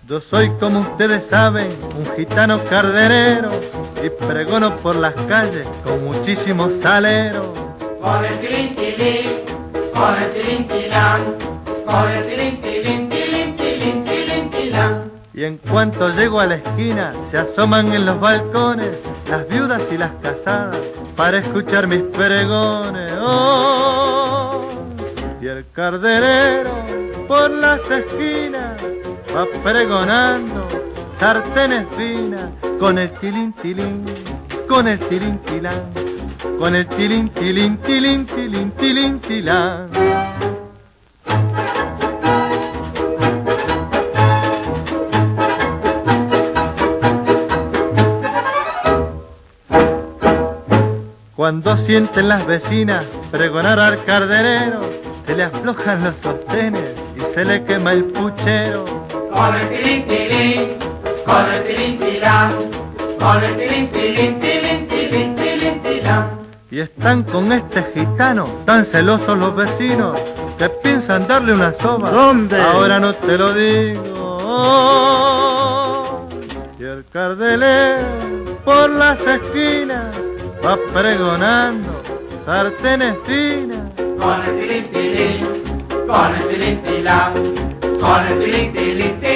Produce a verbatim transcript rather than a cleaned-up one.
Yo soy, como ustedes saben, un gitano carderero y pregono por las calles con muchísimo salero. Con el tilín tilín, con el tilín tilán, con el tilín tilín tilín tilín tilín tilán. Y en cuanto llego a la esquina, se asoman en los balcones las viudas y las casadas para escuchar mis pregones. Oh, y el carderero por las esquinas va pregonando sartenes finas con el tilín tilín, con el tilín tilán, con el tilín tilín tilín tilín tilín tilán. Cuando sienten las vecinas pregonar al carderero, se le aflojan los sostenes y se le quema el puchero. Con el tilín tilín, con el tilín tilán, con el tilín tilín tilín tilín tilín tilán. Y están con este gitano tan celosos los vecinos que piensan darle una soba. ¿Dónde? Ahora no te lo digo. Oh, y el cardelero por las esquinas va pregonando sartenes finas. Con el tilín tilín, con el tilín tilán, con el tilín tilín tilín.